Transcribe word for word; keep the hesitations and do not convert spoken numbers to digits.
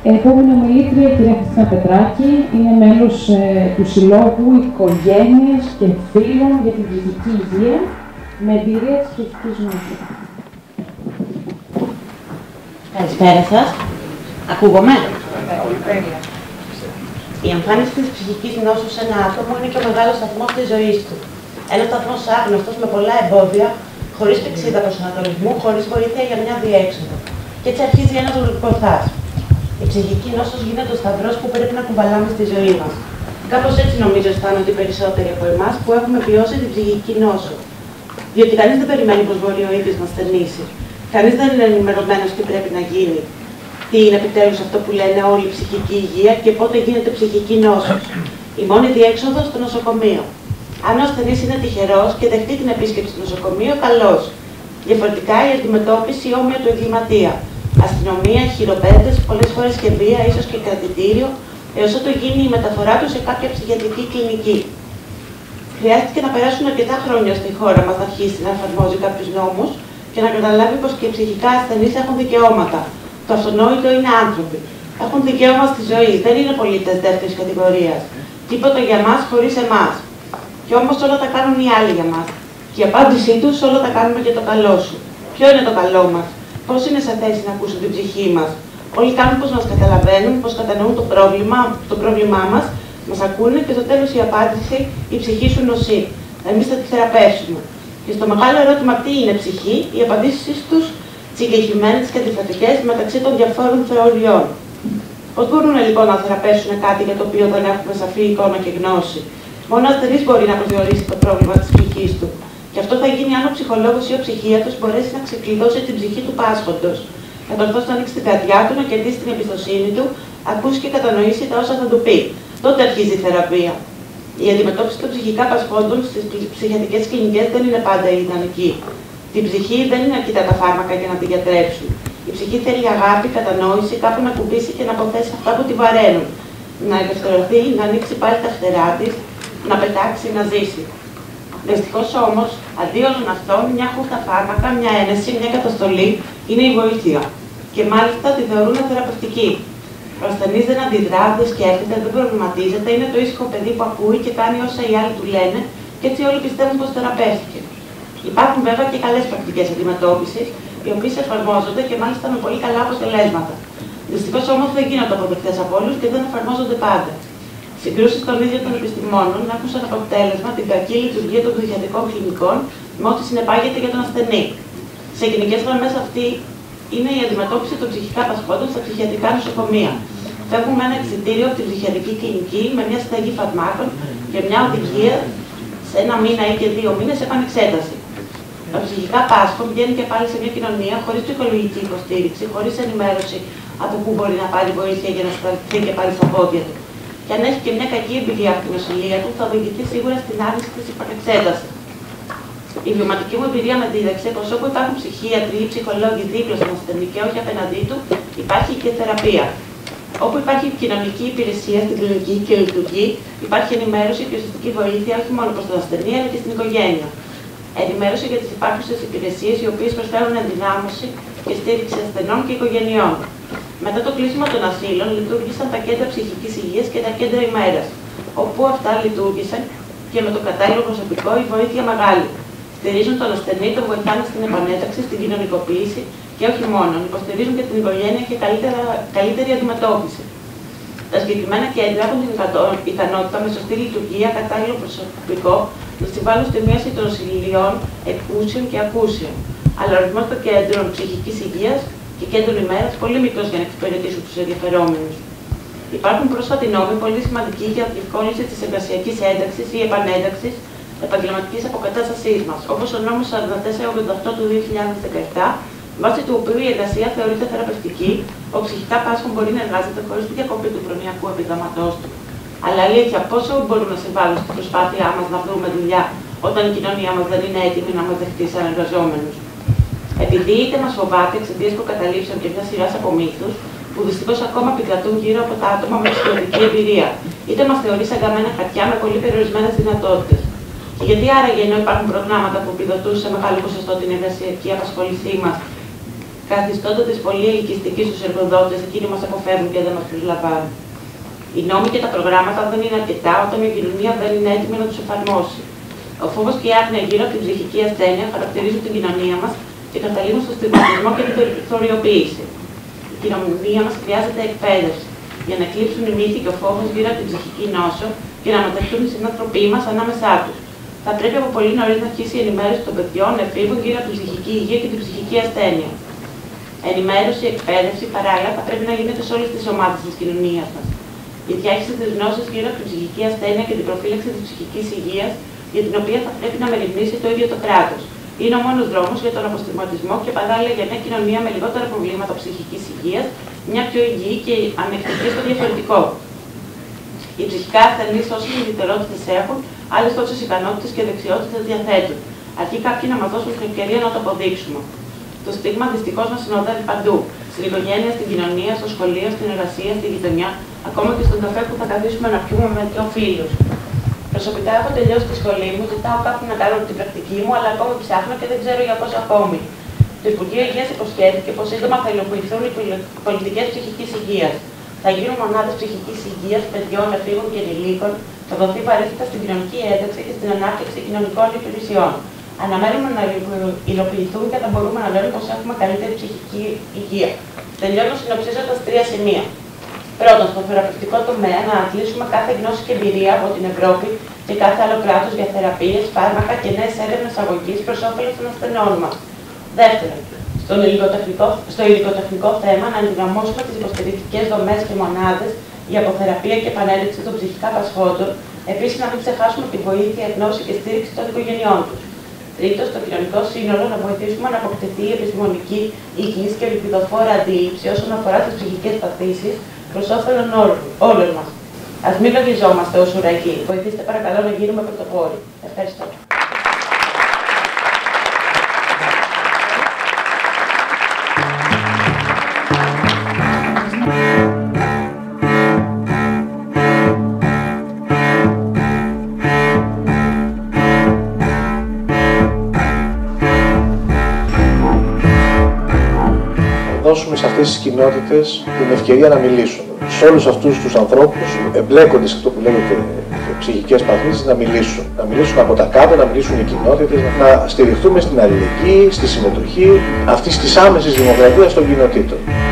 Επόμενη ομιλήτρια, η κυρία Χριστίνα Πετράκη, είναι μέλος ε, του Συλλόγου Οικογένειες και Φίλων για την Ψυχική Υγεία με εμπειρία της ψυχικής νόσου. Καλησπέρα σας. Ακούγομαι? Η εμφάνιση της ψυχικής νόσου σε ένα άτομο είναι και ο μεγάλος σταθμός της ζωής του. Ένας σταθμός άγνωστος με πολλά εμπόδια, χωρίς πηξίδα προσανατολισμού, χωρίς βοήθεια για μια διέξοδο. Και έτσι αρχίζει ένας λογικοθάς. Η ψυχική νόσος γίνεται ο σταυρός που πρέπει να κουβαλάμε στη ζωή μας. Κάπως έτσι νομίζω αισθάνονται οι περισσότεροι από εμάς που έχουμε βιώσει την ψυχική νόσο. Διότι κανείς δεν περιμένει πως μπορεί ο ίδιος να στερνήσει. Κανείς δεν είναι ενημερωμένος τι πρέπει να γίνει. Τι είναι επιτέλους αυτό που λένε όλοι η ψυχική υγεία και πότε γίνεται ψυχική νόσος. Η μόνη διέξοδος στο νοσοκομείο. Αν ο ασθενής είναι τυχερός και δεχτεί την επίσκεψη στο νοσοκομείο, καλώς. Διαφορετικά η αντιμετώπιση όμοια του εγκληματία. Αστυνομία, χειροπέδες, πολλές φορές και βία, ίσως και κρατητήριο, έως ότου γίνει η μεταφορά του σε κάποια ψυχιατρική κλινική. Χρειάστηκε να περάσουν αρκετά χρόνια στη χώρα μας να αρχίσει να εφαρμόζει κάποιους νόμους και να καταλάβει πως και οι ψυχικά ασθενείς έχουν δικαιώματα. Το αυτονόητο είναι άνθρωποι. Έχουν δικαίωμα στη ζωή, δεν είναι πολίτες δεύτερης κατηγορίας. Τίποτα για μας χωρίς εμάς. Κι όμως όλα τα κάνουν οι άλλοι για μας. Και η απάντησή τους όλα τα κάνουμε για το καλό σου. Ποιο είναι το καλό μας? Πώς είναι σε θέση να ακούσουν την ψυχή μας? Όλοι κάνουν πως μας καταλαβαίνουν, πως κατανοούν το πρόβλημα, το πρόβλημά μας, μας ακούνε και στο τέλος η απάντηση, η ψυχή σου νοσεί. Εμείς θα τη θεραπεύσουμε. Και στο μεγάλο ερώτημα τι είναι ψυχή, οι απαντήσεις τους συγκεκριμένες και αντιφατικές μεταξύ των διαφόρων θεωριών. Πώς μπορούν λοιπόν να θεραπεύσουν κάτι για το οποίο δεν έχουμε σαφή εικόνα και γνώση? Μόνο ο ασθενής μπορεί να προσδιορίσει το πρόβλημα της ψυχής του. Και αυτό θα γίνει αν ο ψυχολόγος ή ο ψυχίατρος μπορέσει να ξεκλειδώσει την ψυχή του πάσχοντος. Να κατορθώσει να ανοίξει την καρδιά του, να κερδίσει την εμπιστοσύνη του, ακούσει και κατανοήσει τα όσα θα του πει. Τότε αρχίζει η θεραπεία. Η αντιμετώπιση των ψυχικά πασχόντων στις ψυχιατρικές κλινικές δεν είναι πάντα ιδανική. Την ψυχή δεν είναι αρκετά τα φάρμακα για να την γιατρέψουν. Η ψυχή θέλει αγάπη, κατανόηση, κάπου να κουμπίσει και να αποθέσει αυτά που την βαραίνουν. Να ελευθερωθεί, να ανοίξει πάλι τα φτερά της, να πετάξει, να ζήσει. Δυστυχώς όμως, αντί όλων αυτών, μια χούφτα φάρμακα, μια ένεση, μια καταστολή είναι η βοήθεια. Και μάλιστα τη θεωρούν θεραπευτική. Ο ασθενής δεν αντιδρά, δεν σκέφτεται, δεν προβληματίζεται, είναι το ήσυχο παιδί που ακούει και κάνει όσα οι άλλοι του λένε, και έτσι όλοι πιστεύουν πως θεραπεύτηκε. Υπάρχουν βέβαια και καλές πρακτικές αντιμετώπισης, οι οποίες εφαρμόζονται και μάλιστα με πολύ καλά αποτελέσματα. Δυστυχώς όμως δεν γίνονται αποδεκτές από όλους και δεν εφαρμόζονται πάντα. Συγκρούσεις των ίδιων των επιστημόνων έχουν σαν αποτέλεσμα την κακή λειτουργία των ψυχιατρικών κλινικών με ό,τι συνεπάγεται για τον ασθενή. Σε γενικές γραμμές αυτή είναι η αντιμετώπιση των ψυχικά πασχόντων στα ψυχιατρικά νοσοκομεία. Φεύγουμε ένα εξιτήριο από την ψυχιατρική κλινική με μια συνταγή φαρμάκων και μια οδηγία σε ένα μήνα ή και δύο μήνες επανεξέταση. Τα ψυχικά πάσχον βγαίνουν και πάλι σε μια κοινωνία χωρίς ψυχολογική υποστήριξη, χωρίς ενημέρωση από πού μπορεί να πάρει βοήθεια για να σταθεί και πάλι στα πόδια του. Και αν έχει και μια κακή εμπειρία από την νοσηλεία του, θα οδηγηθεί σίγουρα στην άρνηση της επανεξέτασης. Η βιωματική μου εμπειρία με δίδαξε πως όπου υπάρχουν ψυχίατροι ή ψυχολόγοι δίπλα στον ασθενή και όχι απέναντί του, υπάρχει και θεραπεία. Όπου υπάρχει κοινωνική υπηρεσία στην κλινική και λειτουργεί, υπάρχει ενημέρωση και ουσιαστική βοήθεια όχι μόνο προς τον ασθενή αλλά και στην οικογένεια. Ενημέρωση για τις υπάρχουσες υπηρεσίες οι οποίες προσφέρουν ενδυνάμωση και στήριξη ασθενών και οικογενειών. Μετά το κλείσιμο των ασύλων, λειτουργήσαν τα κέντρα ψυχικής υγείας και τα κέντρα ημέρας, όπου αυτά λειτουργήσαν και με το κατάλληλο προσωπικό η βοήθεια μεγάλη. Στηρίζουν τον ασθενή, τον βοηθάνε στην επανένταξη, στην κοινωνικοποίηση και όχι μόνο, υποστηρίζουν και την οικογένεια και καλύτερα, καλύτερη αντιμετώπιση. Τα συγκεκριμένα κέντρα έχουν την ικανότητα με σωστή λειτουργία, κατάλληλο προσωπικό, να συμβάλλουν στη μείωση των νοσηλειών, εκούσεων και ακούσεων. Αλλά ο αριθμός των κέντρων ψυχικής υγείας και κέντρων ημέρας πολύ μικρός για να εξυπηρετήσουν τους ενδιαφερόμενους. Υπάρχουν πρόσφατοι νόμοι πολύ σημαντικοί για τη διευκόλυνση της εργασιακής ένταξης ή επανένταξης επαγγελματικής αποκατάστασής μας, όπως ο νόμος σαράντα τέσσερα ογδόντα οκτώ του δύο χιλιάδες δεκαεπτά, βάσει του οποίου η εργασία θεωρείται θεραπευτική, ο ψυχικά πάσχων μπορεί να εργάζεται χωρίς τη διακοπή του προνοιακού επιδόματός του. Αλλά αλήθεια, πόσο μπορούν να συμβάλλουν στην προσπάθειά μας να βρούμε δουλειά όταν η κοινωνία μας δεν είναι έτοιμη να μας δεχτεί σαν εργαζόμενους? Επειδή είτε μας φοβάται εξαιτίας προκαταλήψεων και μια σειρά από μύθους, που δυστυχώς ακόμα επικρατούν γύρω από τα άτομα με ψυχολογική εμπειρία, είτε μας θεωρεί σαν καμένα χαρτιά με πολύ περιορισμένες δυνατότητες. Και γιατί άραγε ενώ υπάρχουν προγράμματα που επιδοτούν σε μεγάλο ποσοστό την εργασιακή απασχόλησή μας, καθιστώντας πολύ ελκυστικοί στους εργοδότες, εκείνοι μας αποφεύγουν και δεν μας προσλαμβάνουν. Οι νόμοι και τα προγράμματα δεν είναι αρκετά όταν η κοινωνία δεν είναι έτοιμη να τους εφαρμόσει. Ο φόβος και η άγνοια γύρω από την ψυχική ασθένεια χαρακτηρίζουν την κοινωνία μας και καταλήγουν στο στιγματισμό και την περιθωριοποίηση. Η κοινωνία μας χρειάζεται εκπαίδευση για να εκλείψουν οι μύθοι και ο φόβος γύρω από την ψυχική νόσο και να ανατεχθούν οι συνανθρωποί μας ανάμεσά τους. Θα πρέπει από πολύ νωρίς να αρχίσει η ενημέρωση των παιδιών εφήβων γύρω από την ψυχική υγεία και την ψυχική ασθένεια. Ενημέρωση, εκπαίδευση παράλληλα θα πρέπει να γίνεται σε όλες τις ομάδες της κοινωνίας μας. Η διάχυση της γνώσης γύρω από την ψυχική ασθένεια και την προφύλαξη της ψυχικής υγείας, για την οποία θα πρέπει να μεριμνήσει το ίδιο το κράτος. Είναι ο μόνος δρόμος για τον αποστιγματισμό και παράλληλα για μια κοινωνία με λιγότερα προβλήματα ψυχικής υγείας, μια πιο υγιή και ανεκτική στο διαφορετικό. Οι ψυχικά ασθενείς όσες ιδιαιτερότητες έχουν, άλλες τόσες ικανότητες και δεξιότητες διαθέτουν. Αρκεί κάποιοι να μας δώσουν την ευκαιρία να το αποδείξουμε. Το στίγμα δυστυχώς μας συνοδεύει παντού. Στην οικογένεια, στην κοινωνία, στο σχολείο, στην εργασία, στη γειτονιά, ακόμα και στον καφέ που θα καθίσουμε να πιούμε με δύο φίλους. Προσωπικά έχω τελειώσει τη σχολή μου, ζητάω κάπου να κάνω την πρακτική μου, αλλά ακόμη ψάχνω και δεν ξέρω για πόσο ακόμη. Το Υπουργείο Υγείας υποσχέθηκε πως σύντομα θα υλοποιηθούν οι πολιτικές ψυχικής υγείας. Θα γίνουν μονάδες ψυχικής υγείας παιδιών, εφήβων και ενηλίκων, θα δοθεί βαρύτητα στην κοινωνική ένταξη και στην ανάπτυξη κοινωνικών υπηρεσιών. Αναμένουμε να υλοποιηθούν και θα μπορούμε να λέμε πως έχουμε καλύτερη ψυχική υγεία. Τελειώνω συνοψίζοντας τρία σημεία. Πρώτον, στο θεραπευτικό τομέα να αντλήσουμε κάθε γνώση και εμπειρία από την Ευρώπη και κάθε άλλο κράτος για θεραπείες, φάρμακα και νέες έρευνες αγωγής προς όφελος των ασθενών μας. Δεύτερον, στον υλικοτεχνικό, στο υλικοτεχνικό θέμα να ενδυναμώσουμε τις υποστηρικτικές δομές και μονάδες για αποθεραπεία και επανέλυξη των ψυχικά πασχόντων, επίσης να μην ξεχάσουμε τη βοήθεια, γνώση και στήριξη των οικογενειών τους. Τρίτον, στο κοινωνικό σύνολο να βοηθήσουμε να αποκτηθεί η επιστημονική, υγιής και ελπιδοφόρα αντίληψη όσον αφορά τις ψυχικές παθήσεις προς όφελον όλων μας. Ας μην λογιζόμαστε ως ουραγοί. Βοηθήστε παρακαλώ να γίνουμε πρωτοπόροι. Ευχαριστώ. Δώσουμε σε αυτές τις κοινότητες την ευκαιρία να μιλήσουν. Σε όλους αυτούς τους ανθρώπους εμπλέκονται σε αυτό που λέγεται ψυχικές παθήσεις να μιλήσουν. Να μιλήσουν από τα κάτω, να μιλήσουν οι κοινότητες, να στηριχτούμε στην αλληλεγγύη, στη συμμετοχή αυτής της άμεσης δημοκρατίας των κοινοτήτων.